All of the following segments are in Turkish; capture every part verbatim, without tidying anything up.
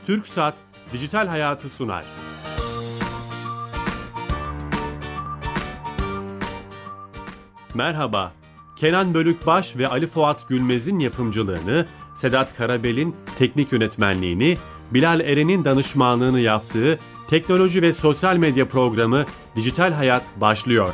TürkSat Dijital Hayatı sunar. Merhaba, Kenan Bölükbaş ve Ali Fuat Gülmez'in yapımcılığını, Sedat Karabel'in teknik yönetmenliğini, Bilal Eren'in danışmanlığını yaptığı teknoloji ve sosyal medya programı Dijital Hayat başlıyor.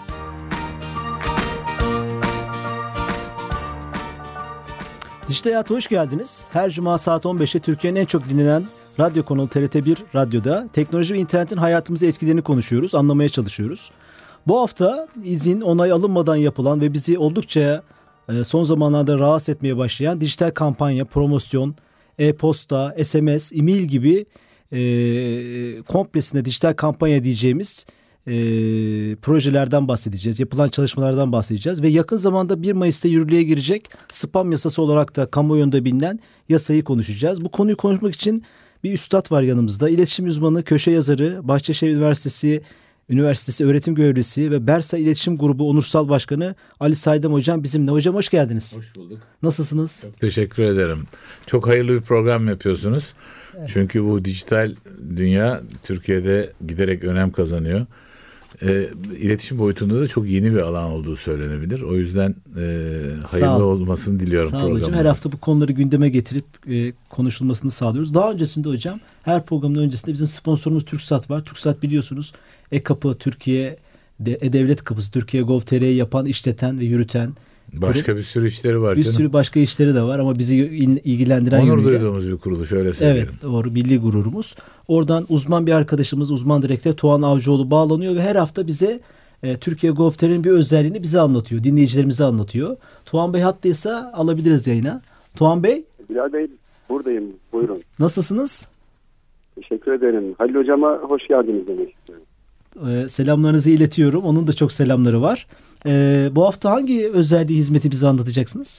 Dijital Hayat'a hoş geldiniz. Her cuma saat on beşte Türkiye'nin en çok dinlenen radyo kanalı T R T bir Radyo'da teknoloji ve internetin hayatımıza etkilerini konuşuyoruz, anlamaya çalışıyoruz. Bu hafta izin, onay alınmadan yapılan ve bizi oldukça son zamanlarda rahatsız etmeye başlayan dijital kampanya, promosyon, e-posta, S M S, e-mail gibi e, komplesine dijital kampanya diyeceğimiz e, projelerden bahsedeceğiz. Yapılan çalışmalardan bahsedeceğiz ve yakın zamanda bir Mayıs'ta yürürlüğe girecek spam yasası olarak da kamuoyunda bilinen yasayı konuşacağız. Bu konuyu konuşmak için bir üstad var yanımızda. İletişim uzmanı, köşe yazarı, Bahçeşehir Üniversitesi Üniversitesi öğretim görevlisi ve Bersa İletişim Grubu Onursal Başkanı Ali Saydam Hocam bizimle. Hocam hoş geldiniz. Hoş bulduk. Nasılsınız? Çok teşekkür ederim. Çok hayırlı bir program yapıyorsunuz. Evet. Çünkü bu dijital dünya Türkiye'de giderek önem kazanıyor. E, iletişim boyutunda da çok yeni bir alan olduğu söylenebilir. O yüzden e, hayırlı olmasını diliyorum programımızın. Sağ olun hocam. Her hafta bu konuları gündeme getirip e, konuşulmasını sağlıyoruz. Daha öncesinde hocam, her programın öncesinde bizim sponsorumuz TürkSat var. TürkSat biliyorsunuz E-Kapı Türkiye'de, E-Devlet Kapısı Türkiye nokta gov nokta tr yapan, işleten ve yürüten. Başka kurum. Bir sürü işleri var bir canım. Bir sürü başka işleri de var ama bizi ilgilendiren Onur yönüyle. duyduğumuz bir kuruluş, öyle söyleyelim. Evet, doğru, milli gururumuz. Oradan uzman bir arkadaşımız, uzman direktör Tuğan Avcıoğlu bağlanıyor ve her hafta bize e, Türkiye nokta gov nokta tr'nin bir özelliğini bize anlatıyor. Dinleyicilerimize anlatıyor. Tuğan Bey hattaysa alabiliriz yayına. Tuğan Bey. Bilal Bey, buradayım. Buyurun. Nasılsınız? Teşekkür ederim. Halil Hocama hoş geldiniz demek istiyorum. Ee, selamlarınızı iletiyorum. Onun da çok selamları var. Ee, bu hafta hangi özelliği, hizmeti bize anlatacaksınız?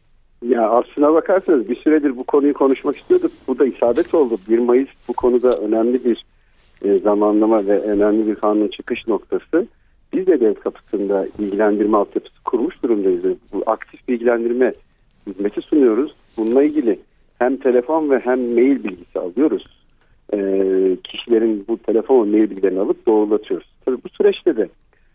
Ya aslına bakarsanız bir süredir bu konuyu konuşmak istiyorduk. Bu da isabet oldu. bir Mayıs bu konuda önemli bir e, zamanlama ve önemli bir kanun çıkış noktası. Biz de devlet kapısında bilgilendirme altyapısı kurmuş durumdayız. Bu aktif bilgilendirme hizmeti sunuyoruz. Bununla ilgili hem telefon ve hem mail bilgisi alıyoruz. E, kişilerin bu telefon ve mail bilgilerini alıp doğrulatıyoruz. Tabii bu süreçte de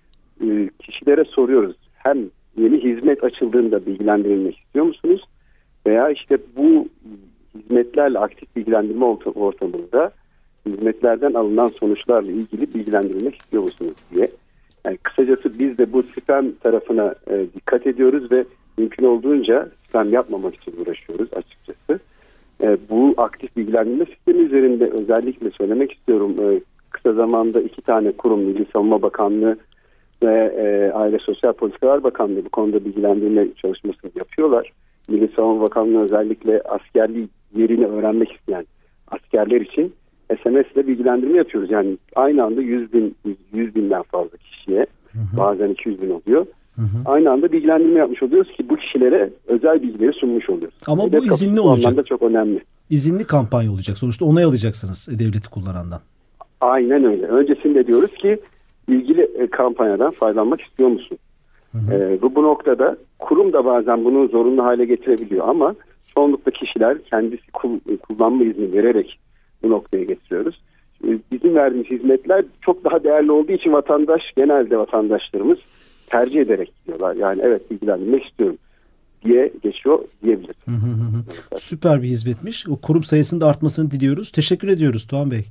e, kişilere soruyoruz. Hem yeni hizmet açıldığında bilgilendirilmek istiyor musunuz? Veya işte bu hizmetlerle aktif bilgilendirme ortamında hizmetlerden alınan sonuçlarla ilgili bilgilendirilmek istiyor musunuz diye. Yani kısacası biz de bu spam tarafına e, dikkat ediyoruz ve mümkün olduğunca spam yapmamak için uğraşıyoruz açıkçası. E, bu aktif bilgilendirme sistemi üzerinde özellikle söylemek istiyorum. E, kısa zamanda iki tane kurum, Milli Savunma Bakanlığı ve e, Aile Sosyal Politikalar Bakanlığı bu konuda bilgilendirme çalışmasını yapıyorlar. Milli Savunma Bakanlığı özellikle askerliği yerini öğrenmek isteyen askerler için S M S ile bilgilendirme yapıyoruz. Yani aynı anda yüz bin, yüz binden fazla kişiye, hı hı. bazen iki yüz bin oluyor. Hı hı. Aynı anda bilgilendirme yapmış oluyoruz ki bu kişilere özel bilgileri sunmuş oluyoruz. Ama bu izinli olacak. Bu çok önemli. İzinli kampanya olacak. Sonuçta onay alacaksınız devleti kullanandan. Aynen öyle. Öncesinde diyoruz ki ilgili kampanyadan faydalanmak istiyor musun? Hı hı. Ee, bu, bu noktada kurum da bazen bunu zorunlu hale getirebiliyor ama çoğunlukla kişiler kendisi kul, kullanma izni vererek bu noktaya getiriyoruz. Ee, bizim verdiğimiz hizmetler çok daha değerli olduğu için vatandaş, genelde vatandaşlarımız tercih ederek gidiyorlar. Yani evet bilgilendirmek istiyorum diye geçiyor diyebiliriz. Hı hı hı. Evet. Süper bir hizmetmiş. O kurum sayısının da artmasını diliyoruz. Teşekkür ediyoruz Tuğan Bey.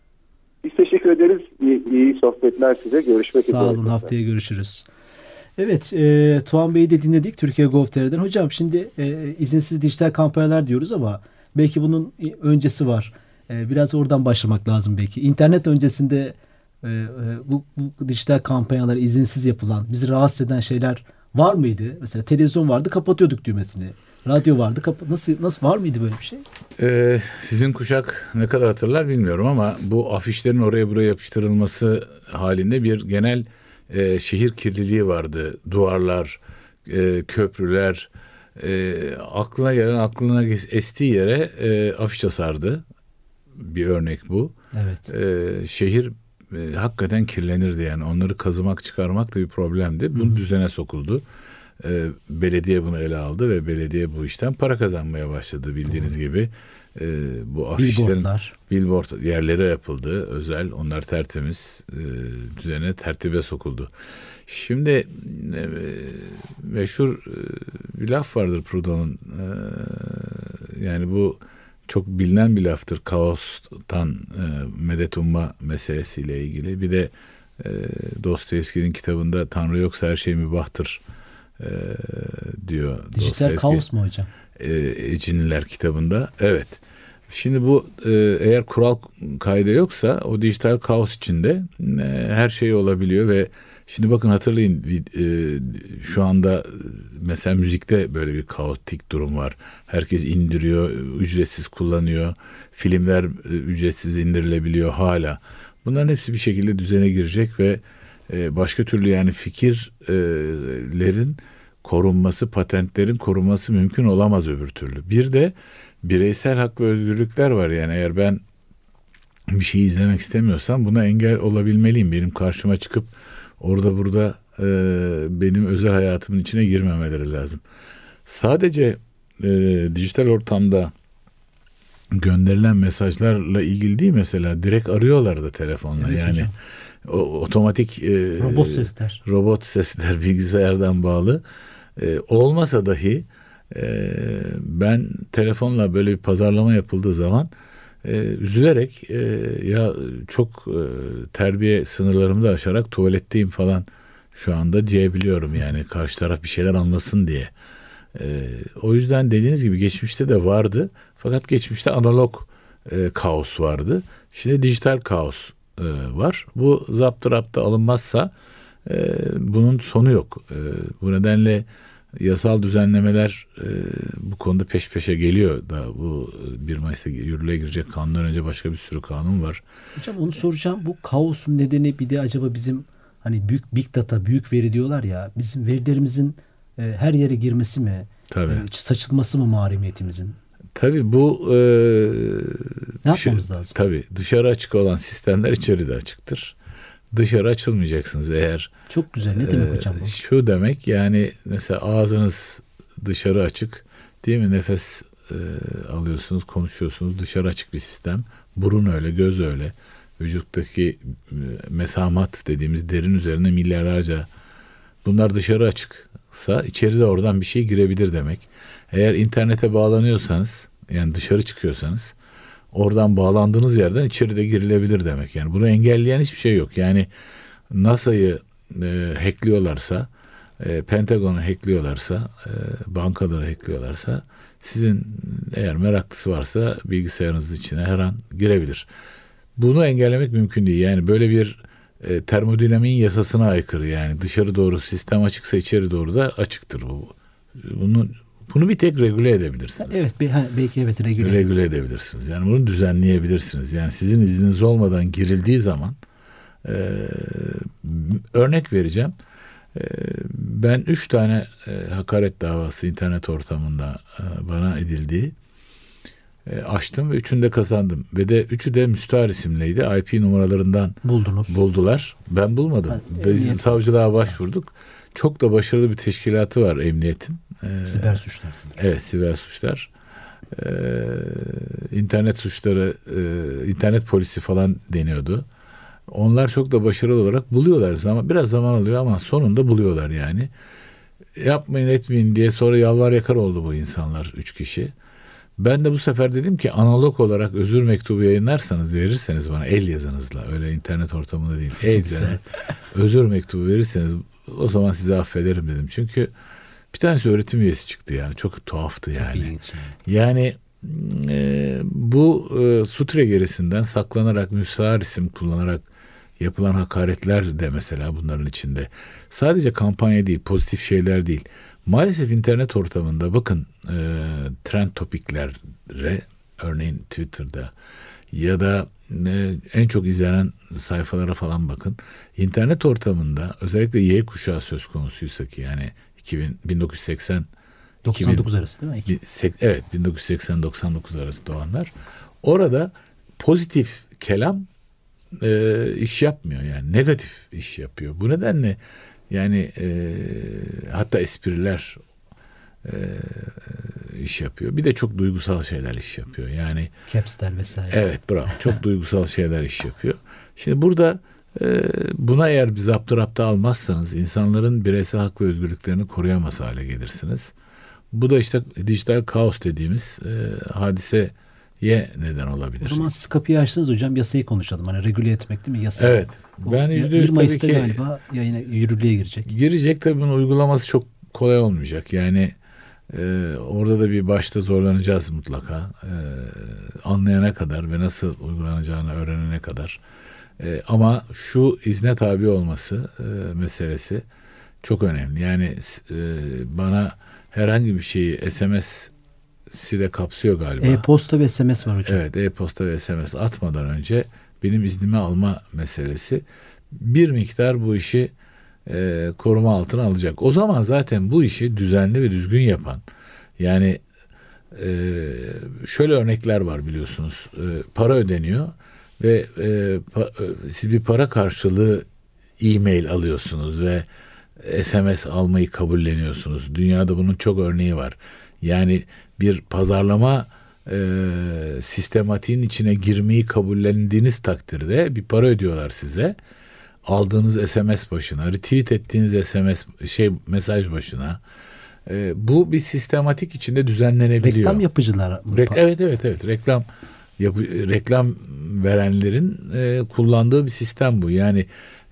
Biz teşekkür ederiz. İyi, iyi sohbetler size. Görüşmek üzere. Sağ olun. Haftaya görüşürüz. Evet, e, Tuğan Bey'i de dinledik Türkiye nokta gov nokta tr'den. Hocam şimdi e, izinsiz dijital kampanyalar diyoruz ama belki bunun öncesi var. E, biraz oradan başlamak lazım belki. İnternet öncesinde e, e, bu, bu dijital kampanyalar izinsiz yapılan, bizi rahatsız eden şeyler var mıydı? Mesela televizyon vardı, kapatıyorduk düğmesini. Radyo vardı, kapa- nasıl nasıl var mıydı böyle bir şey? Ee, sizin kuşak ne kadar hatırlar bilmiyorum ama bu afişlerin oraya buraya yapıştırılması halinde bir genel e, şehir kirliliği vardı. Duvarlar, e, köprüler, e, aklına gelen, aklına estiği yere e, afiş asardı. Bir örnek bu. Evet. E, şehir e, hakikaten kirlenirdi yani. Onları kazımak, çıkarmak da bir problemdi. Bu düzene sokuldu. E, belediye bunu ele aldı ve belediye bu işten para kazanmaya başladı bildiğiniz Hı. gibi. e, bu afişlerin Billboardlar. billboard yerlere yapıldı. Özel. Onlar tertemiz. E, düzene, tertibe sokuldu. Şimdi e, meşhur e, bir laf vardır Proudhon'un. E, yani bu çok bilinen bir laftır. Kaostan e, medet umma meselesiyle ilgili. Bir de e, Dostoyevski'nin kitabında Tanrı yoksa her şey mübahtır e, diyor. Dijital kaos mu hocam? E, Eciniler kitabında. Evet. Şimdi bu e, eğer kural kaide yoksa o dijital kaos içinde e, her şey olabiliyor ve şimdi bakın hatırlayın e, şu anda mesela müzikte böyle bir kaotik durum var. Herkes indiriyor, ücretsiz kullanıyor. Filmler e, ücretsiz indirilebiliyor hala. Bunların hepsi bir şekilde düzene girecek ve e, başka türlü yani fikirlerin korunması, patentlerin korunması mümkün olamaz öbür türlü. Bir de bireysel hak ve özgürlükler var. Yani eğer ben bir şeyi izlemek istemiyorsam buna engel olabilmeliyim. Benim karşıma çıkıp orada burada e, benim özel hayatımın içine girmemeleri lazım. Sadece e, dijital ortamda gönderilen mesajlarla ilgili değil mesela. Direkt arıyorlar da telefonla. Evet, yani o, otomatik e, robot sesler. Robot sesler bilgisayardan bağlı. E, olmasa dahi e, ben telefonla böyle bir pazarlama yapıldığı zaman e, üzülerek e, ya çok e, terbiye sınırlarımı da aşarak tuvaletteyim falan şu anda diyebiliyorum. Yani karşı taraf bir şeyler anlasın diye. E, o yüzden dediğiniz gibi geçmişte de vardı. Fakat geçmişte analog e, kaos vardı. Şimdi dijital kaos e, var. Bu zaptı alınmazsa e, bunun sonu yok. E, bu nedenle yasal düzenlemeler e, bu konuda peş peşe geliyor da bu bir Mayıs'ta yürürlüğe girecek kanundan önce başka bir sürü kanun var. Hocam onu soracağım. Bu kaosun nedeni bir de acaba bizim hani büyük big data, büyük veri diyorlar ya, bizim verilerimizin e, her yere girmesi mi? Tabii. E, saçılması mı mahremiyetimizin? Tabii bu e, ne yapmamız lazım? Tabii dışarı açık olan sistemler içeri de açıktır. Dışarı açılmayacaksınız eğer. Çok güzel. Ne demek e, hocam bu? Şu demek yani mesela ağzınız dışarı açık değil mi? Nefes e, alıyorsunuz, konuşuyorsunuz. Dışarı açık bir sistem. Burun öyle, göz öyle. Vücuttaki e, mesamat dediğimiz derin üzerine milyarlarca bunlar dışarı açıksa içeri de oradan bir şey girebilir demek. Eğer internete bağlanıyorsanız yani dışarı çıkıyorsanız oradan bağlandığınız yerden içeri de girilebilir demek. Yani bunu engelleyen hiçbir şey yok. Yani NASA'yı e, hackliyorlarsa, e, Pentagon'u hackliyorlarsa, e, bankaları hackliyorlarsa sizin eğer meraklısı varsa bilgisayarınızın içine her an girebilir. Bunu engellemek mümkün değil. Yani böyle bir e, termodinamiğin yasasına aykırı. Yani dışarı doğru sistem açıksa içeri doğru da açıktır bu. Bunu bunu bir tek regüle edebilirsiniz. Evet, belki evet regüle. Regüle edebilirsiniz. Yani bunu düzenleyebilirsiniz. Yani sizin izniniz olmadan girildiği zaman e, örnek vereceğim. E, ben üç tane e, hakaret davası internet ortamında e, bana edildiği e, açtım ve üçünü de kazandım. Ve de üçü de müstahar isimliydi. I P numaralarından buldunuz. Buldular. Ben bulmadım. Ha, Biz emniyet. savcılığa başvurduk. Çok da başarılı bir teşkilatı var emniyetin. Ee, siber suçlar. Evet, siber suçlar. Ee, internet suçları, e, internet polisi falan deniyordu. Onlar çok da başarılı olarak buluyorlar. Ama biraz zaman alıyor ama sonunda buluyorlar yani. Yapmayın etmeyin diye sonra yalvar yakar oldu bu insanlar, üç kişi. Ben de bu sefer dedim ki analog olarak özür mektubu yayınlarsanız, verirseniz bana el yazınızla, öyle internet ortamında değil, el yazınızla özür mektubu verirseniz o zaman sizi affederim dedim. Çünkü bir tanesi öğretim üyesi çıktı yani. Çok tuhaftı yani. Yani e, bu e, sutre gerisinden saklanarak, müstahar isim kullanarak yapılan hakaretler de mesela bunların içinde. Sadece kampanya değil, pozitif şeyler değil. Maalesef internet ortamında bakın e, trend topiklere, örneğin Twitter'da ya da e, en çok izlenen sayfalara falan bakın. İnternet ortamında özellikle Y kuşağı söz konusuysa ki yani iki bin, bin dokuz yüz seksen doksan dokuz arası değil mi? Evet, bin dokuz yüz seksen doksan dokuz arası doğanlar. Orada pozitif kelam e, iş yapmıyor yani negatif iş yapıyor. Bu nedenle yani e, hatta espriler e, iş yapıyor. Bir de çok duygusal şeyler iş yapıyor. Yani Caps'ler vesaire. Evet, bravo. Çok duygusal şeyler iş yapıyor. Şimdi burada e, buna eğer bir zaptı almazsanız insanların bireysel hak ve özgürlüklerini koruyamaz hale gelirsiniz. Bu da işte dijital kaos dediğimiz e, hadiseye neden olabilir. O zaman siz kapıyı açtınız hocam, yasayı konuşalım. Hani regüle etmek değil mi? Yasa. Evet. Ben yüzde yüz bir Mayıs'ta tabii ki galiba yayına yürürlüğe girecek. Girecek, tabii bunun uygulaması çok kolay olmayacak. Yani e, orada da bir başta zorlanacağız mutlaka. E, anlayana kadar ve nasıl uygulanacağını öğrenene kadar. E, ama şu izne tabi olması e, meselesi çok önemli. Yani e, bana herhangi bir şeyi S M S'i de kapsıyor galiba. E-posta ve S M S var hocam. Evet, e-posta ve S M S atmadan önce benim iznimi alma meselesi bir miktar bu işi e, koruma altına alacak. O zaman zaten bu işi düzenli ve düzgün yapan, yani e, şöyle örnekler var biliyorsunuz. E, para ödeniyor ve e, pa, e, siz bir para karşılığı e-mail alıyorsunuz ve S M S almayı kabulleniyorsunuz. Dünyada bunun çok örneği var. Yani bir pazarlama e, sistematiğin içine girmeyi kabullendiğiniz takdirde bir para ödüyorlar size. Aldığınız S M S başına, retweet ettiğiniz S M S şey mesaj başına. E, bu bir sistematik içinde düzenlenebiliyor. Reklam yapıcılar. Re- evet evet evet reklam yapı, reklam verenlerin e, kullandığı bir sistem bu. Yani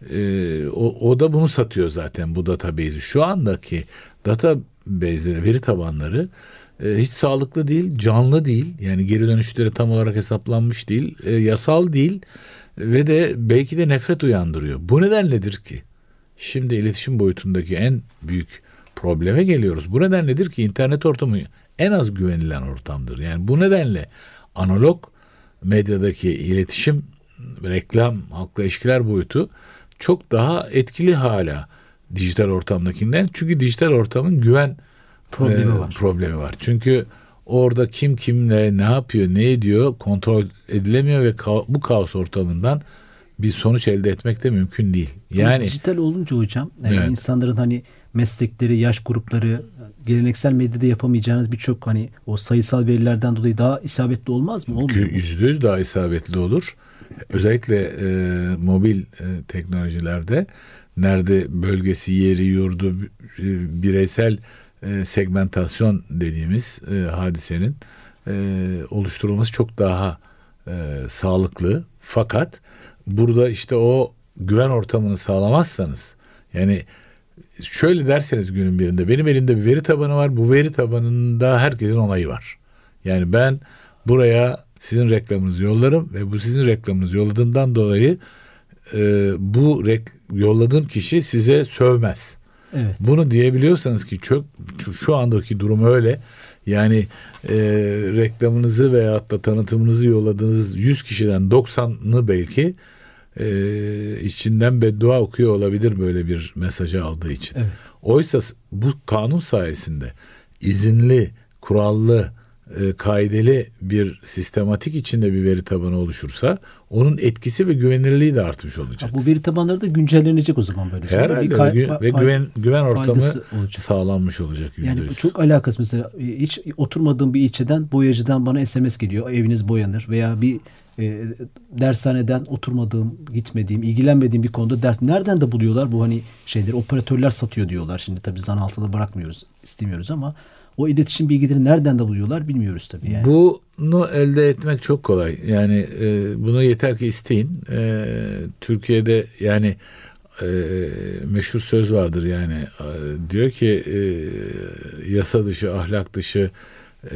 e, o, o da bunu satıyor zaten, bu database'i. Şu andaki database'leri, veri tabanları e, hiç sağlıklı değil, canlı değil. Yani geri dönüşleri tam olarak hesaplanmış değil, e, yasal değil ve de belki de nefret uyandırıyor. Bu nedenledir ki şimdi iletişim boyutundaki en büyük probleme geliyoruz. Bu nedenledir ki internet ortamı en az güvenilen ortamdır. Yani bu nedenle analog medyadaki iletişim, reklam, halkla ilişkiler boyutu çok daha etkili hala dijital ortamdakinden. Çünkü dijital ortamın güven problemi e, var. problemi var. Çünkü orada kim kimle ne yapıyor, ne ediyor kontrol edilemiyor ve ka- bu kaos ortamından bir sonuç elde etmek de mümkün değil. Yani Ama dijital olunca hocam yani evet. insanların hani meslekleri, yaş grupları, geleneksel medyada yapamayacağınız birçok hani o sayısal verilerden dolayı daha isabetli olmaz mı? Olmuyor mu? yüzde yüz daha isabetli olur. Özellikle e, mobil e, teknolojilerde nerede bölgesi, yeri, yurdu, e, bireysel e, segmentasyon dediğimiz e, hadisenin e, oluşturulması çok daha e, sağlıklı. Fakat burada işte o güven ortamını sağlamazsanız, yani şöyle derseniz günün birinde benim elimde bir veri tabanı var. Bu veri tabanında herkesin onayı var. Yani ben buraya sizin reklamınızı yollarım ve bu sizin reklamınızı yolladığımdan dolayı e, bu rek- yolladığım kişi size sövmez. Evet. Bunu diyebiliyorsanız ki çok şu, şu andaki durum öyle. Yani e, reklamınızı veyahut da tanıtımınızı yolladığınız yüz kişiden doksanı belki e, içinden beddua okuyor olabilir böyle bir mesajı aldığı için. Evet. Oysa bu kanun sayesinde izinli, kurallı, e, kaideli bir sistematik içinde bir veri tabanı oluşursa onun etkisi ve güvenilirliği de artmış olacak. Bu veri tabanları da güncellenecek o zaman böyle. Herhalde Bir kay- ve, fa- ve güven güven ortamı olacak. sağlanmış olacak. Yani yüzde bu yüz. çok alakası, mesela hiç oturmadığım bir ilçeden boyacıdan bana S M S geliyor. Eviniz boyanır veya bir e, dershaneden oturmadığım, gitmediğim, ilgilenmediğim bir konuda ders. Nereden de buluyorlar bu hani şeyleri? Operatörler satıyor diyorlar. Şimdi tabii zan altında bırakmıyoruz, istemiyoruz ama o iletişim bilgileri nereden de buluyorlar bilmiyoruz tabii yani. Bunu elde etmek çok kolay. Yani e, bunu yeter ki isteyin. E, Türkiye'de yani e, meşhur söz vardır yani e, diyor ki e, yasa dışı, ahlak dışı e,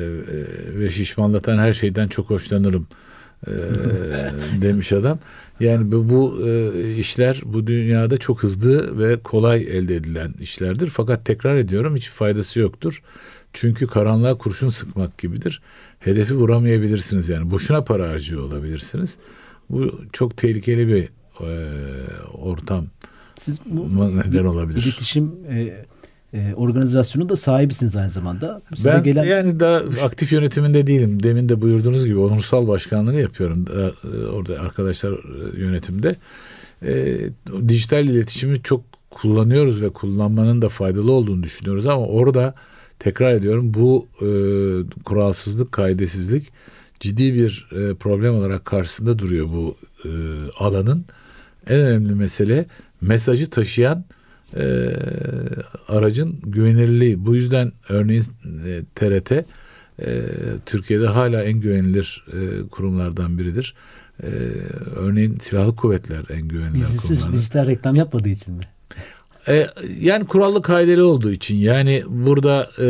ve şişmanlatan her şeyden çok hoşlanırım e, demiş adam. Yani bu, bu e, işler bu dünyada çok hızlı ve kolay elde edilen işlerdir. Fakat tekrar ediyorum, hiç faydası yoktur. Çünkü karanlığa kurşun sıkmak gibidir. Hedefi vuramayabilirsiniz yani. Boşuna para harcıyor olabilirsiniz. Bu çok tehlikeli bir e, ortam. Siz bu neden olabilir? İletişim e, e, organizasyonu da sahibisiniz aynı zamanda. Size ben gelen... yani daha aktif yönetiminde değilim. Demin de buyurduğunuz gibi onursal başkanlığı yapıyorum. Daha, e, orada arkadaşlar e, yönetimde. E, dijital iletişimi çok kullanıyoruz ve kullanmanın da faydalı olduğunu düşünüyoruz ama orada tekrar ediyorum, bu e, kuralsızlık, kaidesizlik ciddi bir e, problem olarak karşısında duruyor bu e, alanın. En önemli mesele mesajı taşıyan e, aracın güvenilirliği. Bu yüzden örneğin e, T R T e, Türkiye'de hala en güvenilir e, kurumlardan biridir. E, örneğin Silahlı Kuvvetler en güvenilir kurumlardan. Dijital reklam yapmadığı için mi? E, yani kurallı kaideli olduğu için, yani burada e,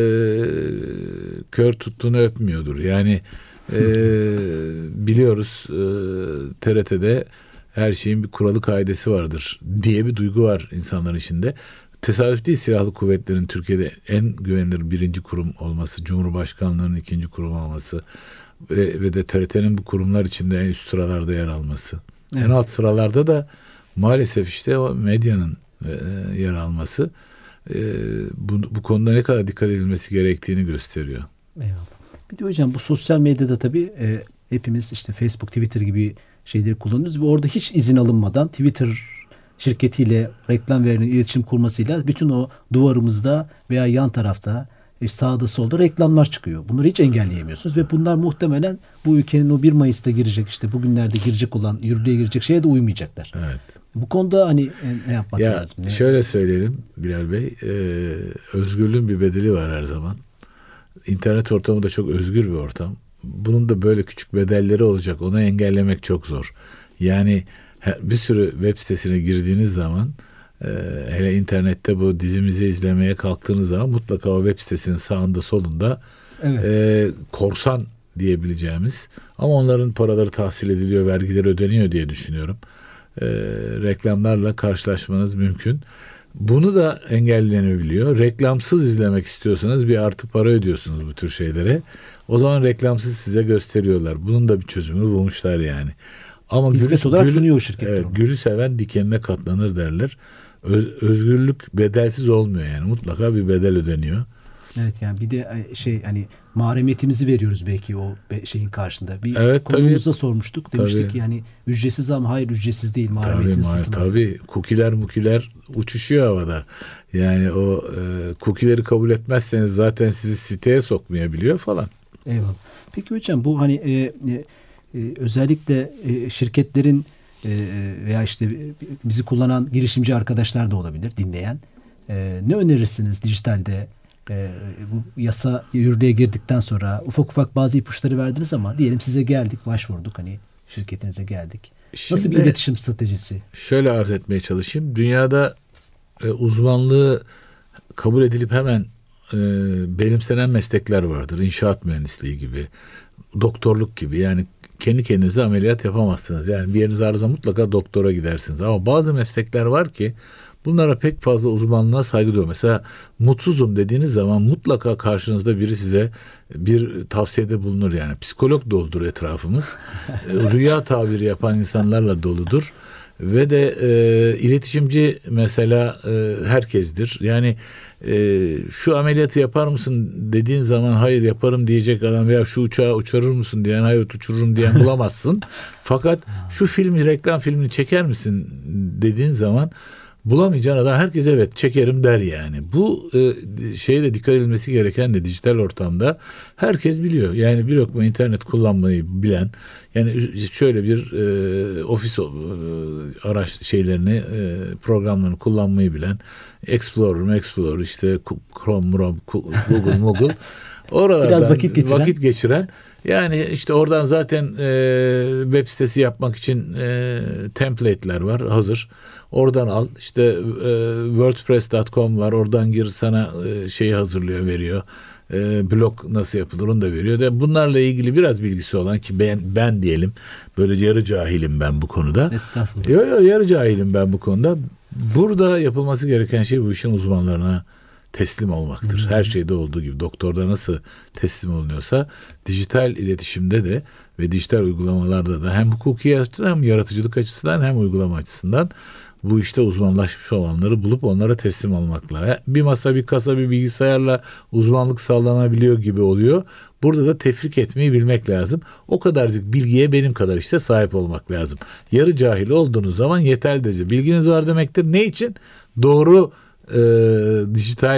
kör tuttuğunu öpmüyordur. Yani e, biliyoruz e, T R T'de her şeyin bir kuralı kaidesi vardır diye bir duygu var insanların içinde. Tesadüf değil Silahlı Kuvvetlerin Türkiye'de en güvenilir birinci kurum olması, Cumhurbaşkanlığının ikinci kurum olması ve, ve de T R T'nin bu kurumlar içinde en üst sıralarda yer alması. Evet. En alt sıralarda da maalesef işte o medyanın e, yer alması e, bu, bu konuda ne kadar dikkat edilmesi gerektiğini gösteriyor. Eyvallah. Bir de hocam bu sosyal medyada tabii e, hepimiz işte Facebook, Twitter gibi şeyleri kullanıyoruz ve orada hiç izin alınmadan Twitter şirketiyle reklam verinin iletişim kurmasıyla bütün o duvarımızda veya yan tarafta işte sağda solda reklamlar çıkıyor. Bunları hiç engelleyemiyorsunuz ve bunlar muhtemelen bu ülkenin o bir Mayıs'ta girecek, işte bugünlerde girecek olan, yürürlüğe girecek şeye de uymayacaklar. Evet. Bu konuda hani ne yapmak ya, lazım? Ne? Şöyle söyleyelim Bilal Bey, e, özgürlüğün bir bedeli var her zaman. İnternet ortamı da çok özgür bir ortam. Bunun da böyle küçük bedelleri olacak. Onu engellemek çok zor. Yani bir sürü web sitesine girdiğiniz zaman, hele internette bu dizimizi izlemeye kalktığınız zaman mutlaka o web sitesinin sağında solunda evet. e, korsan diyebileceğimiz, ama onların paraları tahsil ediliyor, vergileri ödeniyor diye düşünüyorum. E, reklamlarla karşılaşmanız mümkün. Bunu da engellenebiliyor. Reklamsız izlemek istiyorsanız bir artı para ödüyorsunuz bu tür şeylere. O zaman reklamsız size gösteriyorlar. Bunun da bir çözümünü bulmuşlar yani. Ama hizmet gülü, olarak gülü, sunuyor şirketler. Evet, gülü seven dikenine katlanır derler. Öz, özgürlük bedelsiz olmuyor yani. Mutlaka bir bedel ödeniyor. Evet, yani bir de şey, hani mahremiyetimizi veriyoruz belki o şeyin karşında. Bir evet, konumuzda sormuştuk. Demiştik tabii. ki yani ücretsiz, ama hayır ücretsiz değil. Mahremiyetini tabii, satın tabii. Kukiler mukiler uçuşuyor havada. Yani o e, kukileri kabul etmezseniz zaten sizi siteye sokmayabiliyor falan. Eyvallah. Peki hocam, bu hani e, e, e, özellikle e, şirketlerin e, veya işte bizi kullanan girişimci arkadaşlar da olabilir, dinleyen. E, ne önerirsiniz dijitalde? E, bu yasa yürürlüğe girdikten sonra ufak ufak bazı ipuçları verdiniz, ama diyelim size geldik, başvurduk, hani şirketinize geldik. Şimdi, nasıl bir iletişim stratejisi? Şöyle arz etmeye çalışayım. Dünyada e, uzmanlığı kabul edilip hemen e, benimsenen meslekler vardır. İnşaat mühendisliği gibi, doktorluk gibi. Yani kendi kendinize ameliyat yapamazsınız. Yani bir yeriniz arıza, mutlaka doktora gidersiniz. Ama bazı meslekler var ki bunlara pek fazla uzmanlığa saygı duyuyor. Mesela mutsuzum dediğiniz zaman mutlaka karşınızda biri size bir tavsiyede bulunur yani. Psikolog doludur etrafımız. Rüya tabiri yapan insanlarla doludur. Ve de e, iletişimci mesela e, herkesdir. Yani e, şu ameliyatı yapar mısın dediğin zaman hayır yaparım diyecek adam, veya şu uçağı uçurur musun diyen hayır uçururum diyen bulamazsın. Fakat şu filmi, reklam filmini çeker misin dediğin zaman bulamayacağın adam herkes evet çekerim der yani. Bu e, şeye dikkat edilmesi gereken de dijital ortamda herkes biliyor. Yani bir lokma internet kullanmayı bilen, yani şöyle bir e, ofis e, araç şeylerini, e, programlarını kullanmayı bilen, Explorer, Explorer işte Chrome, Chrome Google, Google oralardan biraz vakit geçiren. vakit geçiren. Yani işte oradan zaten e, web sitesi yapmak için e, template'ler var hazır. Oradan al. İşte e, wordpress nokta com var. Oradan gir, sana e, şeyi hazırlıyor, veriyor. E, blog nasıl yapılır onu da veriyor. De bunlarla ilgili biraz bilgisi olan, ki ben ben diyelim böyle yarı cahilim ben bu konuda. Estağfurullah. Yok yok yarı cahilim ben bu konuda. Burada yapılması gereken şey bu işin uzmanlarına teslim olmaktır. Hmm. Her şeyde olduğu gibi doktorda nasıl teslim olunuyorsa dijital iletişimde de ve dijital uygulamalarda da hem hukuki açıdan hem yaratıcılık açısından hem uygulama açısından bu işte uzmanlaşmış olanları bulup onlara teslim olmakla. Bir masa, bir kasa, bir bilgisayarla uzmanlık sağlanabiliyor gibi oluyor. Burada da tefrik etmeyi bilmek lazım. O kadarcık bilgiye benim kadar işte sahip olmak lazım. Yarı cahil olduğunuz zaman yeterli derece bilginiz var demektir. Ne için? Doğru e, dijital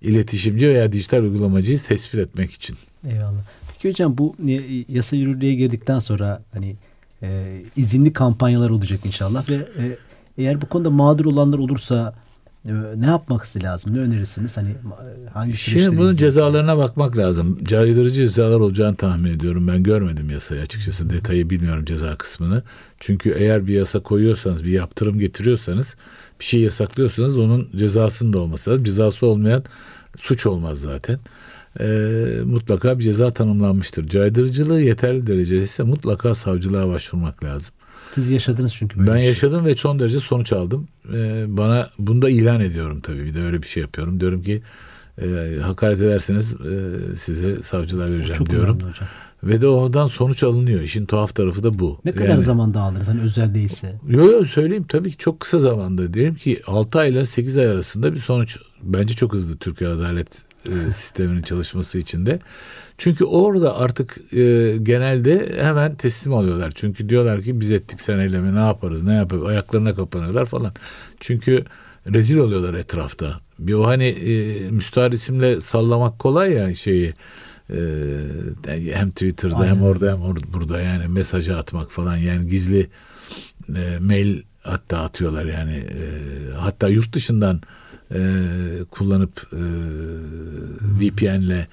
iletişimci veya dijital uygulamacıyı tespit etmek için. Eyvallah. Peki hocam bu yasa yürürlüğe girdikten sonra hani e, izinli kampanyalar olacak inşallah ve e, eğer bu konuda mağdur olanlar olursa e, ne yapması lazım? Ne önerirsiniz? Hani hangi süreçleri Şimdi bunun izleyeceksiniz? cezalarına bakmak lazım. Caydırıcı cezalar olacağını tahmin ediyorum. Ben görmedim yasayı açıkçası. Detayı bilmiyorum ceza kısmını. Çünkü eğer bir yasa koyuyorsanız, bir yaptırım getiriyorsanız, bir şey yasaklıyorsanız onun cezasının da olması lazım. Cezası olmayan suç olmaz zaten. Ee, mutlaka bir ceza tanımlanmıştır. Caydırıcılığı yeterli derecede ise mutlaka savcılığa başvurmak lazım. Siz yaşadınız çünkü böyle Ben bir şey. yaşadım ve son derece sonuç aldım. Ee, bana bunu da ilan ediyorum tabii. Bir de öyle bir şey yapıyorum. Diyorum ki e, hakaret ederseniz e, size savcılığa vereceğim Çok diyorum. önemli hocam. Ve de oradan sonuç alınıyor. İşin tuhaf tarafı da bu. Ne kadar Yani, zamanda alırız? Hani özel değilse. Yo yo söyleyeyim tabii ki çok kısa zamanda. Diyelim ki altı ay ile sekiz ay arasında bir sonuç. Bence çok hızlı Türkiye adalet e, sisteminin çalışması için de. Çünkü orada artık e, genelde hemen teslim alıyorlar. Çünkü diyorlar ki biz ettik sen eyleme, ne yaparız ne yaparız, ayaklarına kapanıyorlar falan. Çünkü rezil oluyorlar etrafta. Bir o hani e, müstahar isimle sallamak kolay ya şeyi. E, hem Twitter'da Aynen. hem orada hem orada, burada yani mesajı atmak falan, yani gizli e, mail hatta atıyorlar yani e, hatta yurt dışından e, kullanıp e, V P N'le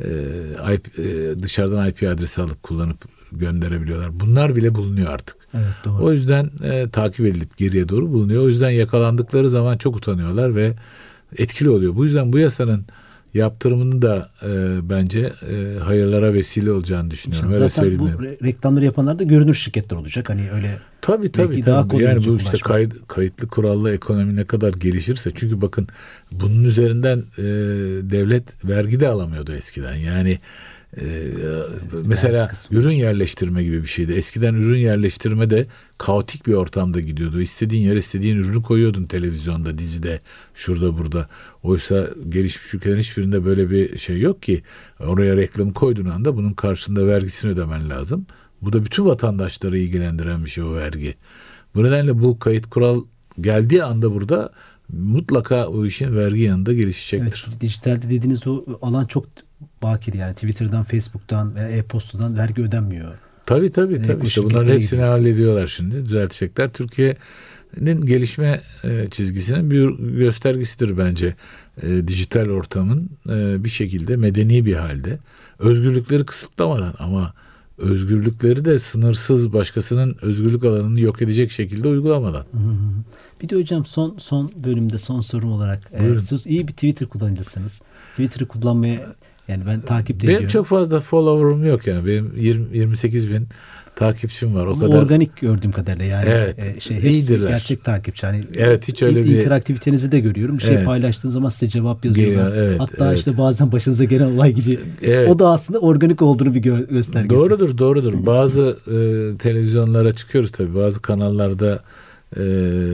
e, dışarıdan I P adresi alıp kullanıp gönderebiliyorlar. Bunlar bile bulunuyor artık. Evet, doğru. O yüzden e, takip edilip geriye doğru bulunuyor. O yüzden yakalandıkları zaman çok utanıyorlar ve etkili oluyor. Bu yüzden bu yasanın yaptırımını da e, bence e, hayırlara vesile olacağını düşünüyorum. Zaten Öyle söyleyeyim. bu Yani. re- reklamları yapanlar da görünür şirketler olacak. Hani öyle Tabii tabii. belki daha tabii. kolay Yani olacak bu işte ulaşmak. kayıt, kayıtlı kurallı ekonomi ne kadar gelişirse, çünkü bakın bunun üzerinden e, devlet vergi de alamıyordu eskiden. Yani e, mesela kısmı. ürün yerleştirme gibi bir şeydi. Eskiden ürün yerleştirme de kaotik bir ortamda gidiyordu. İstediğin yere istediğin ürünü koyuyordun, televizyonda, dizide, şurada burada. Oysa gelişmiş ülkelerin hiçbirinde böyle bir şey yok ki. Oraya reklamı koyduğun anda bunun karşılığında vergisini ödemen lazım. Bu da bütün vatandaşları ilgilendiren bir şey, o vergi. Bu nedenle bu kayıt kural geldiği anda burada mutlaka o işin vergi yanında gelişecektir. Evet, dijitalde dediğiniz o alan çok bakir yani. Twitter'dan, Facebook'tan veya e-postadan vergi ödenmiyor. Tabii tabii. Evet, tabii. bu İşte bunların şirketlere hepsini gidiyor. hallediyorlar şimdi. Düzeltecekler. Türkiye'nin gelişme e, çizgisinin bir göstergesidir bence. E, dijital ortamın e, bir şekilde medeni bir halde. Özgürlükleri kısıtlamadan ama özgürlükleri de sınırsız, başkasının özgürlük alanını yok edecek şekilde uygulamadan. Hı hı. Bir de hocam son son bölümde son sorum olarak Buyurun. e, siz iyi bir Twitter kullanıcısınız. Twitter'ı kullanmaya yani ben takip de Benim ediyorum. çok fazla follower'ım yok yani. Benim yirmi yirmi sekiz bin takipçim var. O Ama kadar. organik gördüğüm kadarıyla yani Evet. e, şey hepsi İyidirler. gerçek takipçi. Hani Evet, hiç öyle in- bir- interaktivitenizi de görüyorum. Bir şey Evet. paylaştığınız zaman size cevap yazıyorlar. Geliyor, evet, Hatta evet. işte bazen başınıza gelen olay gibi. Evet. O da aslında organik olduğunu bir gö- göstergesi. Doğrudur, doğrudur. Bazı e, televizyonlara çıkıyoruz tabii. Bazı kanallarda e,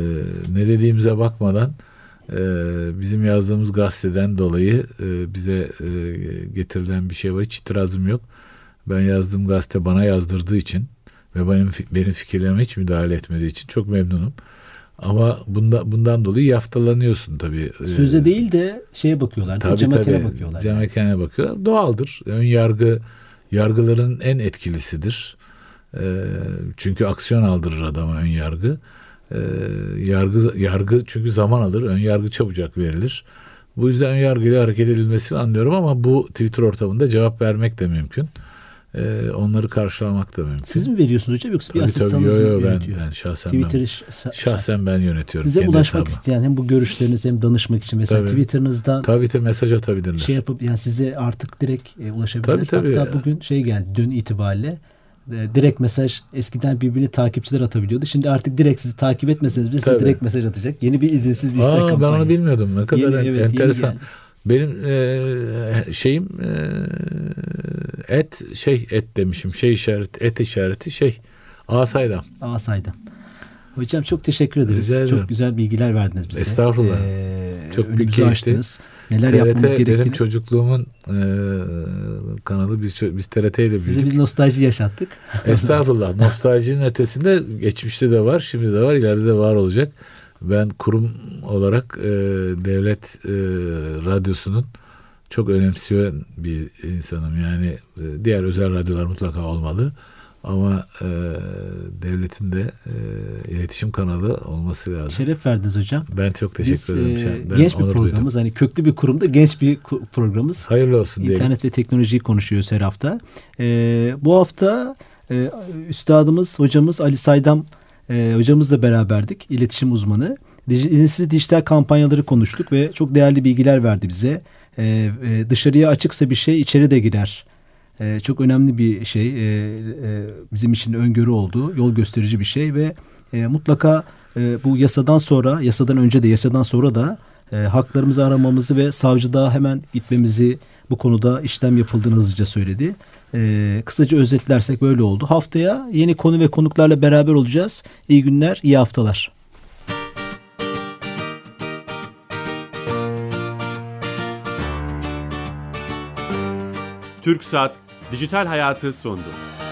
ne dediğimize bakmadan e, bizim yazdığımız gazeteden dolayı e, bize e, getirilen bir şey var. Hiç itirazım yok. Ben yazdığım gazete bana yazdırdığı için ve benim benim fikirlerime hiç müdahale etmediği için çok memnunum. Ama bunda, bundan dolayı yaftalanıyorsun tabii. Söze değil de şeye bakıyorlar. Tabii Cam tabii. ekene bakıyorlar. Cam yani. ekene bakıyorlar. Doğaldır. Ön yargı yargıların en etkilisidir. Ee, çünkü aksiyon aldırır adama ön yargı. Ee, yargı yargı çünkü zaman alır. Ön yargı çabucak verilir. Bu yüzden ön yargıyla hareket edilmesini anlıyorum ama bu Twitter ortamında cevap vermek de mümkün. Ee, onları karşılamak da mümkün. Siz mi veriyorsunuz hocam yoksa bir Tabii tabii. asistanınız Yo, mı yo, ben, yönetiyor? ben şahsen Twitter'ı ben, ş- şahsen ben yönetiyorum. Size kendi ulaşmak hesabıma. isteyen hem bu görüşlerinizi hem danışmak için mesela Tabii. Twitter'ınızdan Tabii tabii mesaj atabilirler. şey yapıp yani size artık direkt e, ulaşabilirler. Tabii, tabii. Hatta bugün şey geldi dün itibariyle e, direkt mesaj, eskiden birbirini takipçiler atabiliyordu. Şimdi artık direkt sizi takip etmeseniz bile size Tabii. direkt mesaj atacak. Yeni bir izinsiz dijital Aa, kampanya. ben onu bilmiyordum. Ne kadar Yeni, en- evet, yeni enteresan. geldi. Benim e, şeyim e, et şey et demişim. Şey işareti, et işareti şey Asay'dan. Asay'da. Hocam çok teşekkür ederiz. Rica ederim. Çok güzel bilgiler verdiniz bize. Estağfurullah. Ee, Çok büyük önümüzü keyifti. açtınız. Neler T R T yapmamız gerektiğini. benim çocukluğumun e, kanalı. Biz biz T R T ile Size büyüdük. biz nostalji yaşattık. Estağfurullah. Nostaljinin ötesinde geçmişte de var, şimdi de var, ileride de var olacak. Ben kurum olarak e, devlet e, radyosunun çok önemsiyor bir insanım. Yani e, diğer özel radyolar mutlaka olmalı. Ama e, devletin de e, iletişim kanalı olması lazım. Şeref verdiniz hocam. Ben çok teşekkür Biz, ederim. E, ben genç bir onur programımız. duydum. Hani köklü bir kurumda genç bir programımız. Hayırlı olsun diyelim. İnternet ve teknolojiyi konuşuyoruz her hafta. E, bu hafta e, üstadımız, hocamız Ali Saydam e, hocamızla beraberdik. İletişim uzmanı. İzinsiz dijital kampanyaları konuştuk ve çok değerli bilgiler verdi bize. E, e, dışarıya açıksa bir şey içeri de girer. E, çok önemli bir şey. E, e, bizim için öngörü oldu. Yol gösterici bir şey ve e, mutlaka e, bu yasadan sonra, yasadan önce de yasadan sonra da e, haklarımızı aramamızı ve savcılığa hemen gitmemizi, bu konuda işlem yapıldığını hızlıca söyledi. E, kısaca özetlersek böyle oldu. Haftaya yeni konu ve konuklarla beraber olacağız. İyi günler, iyi haftalar. TürkSat Dijital Hayatı sundu.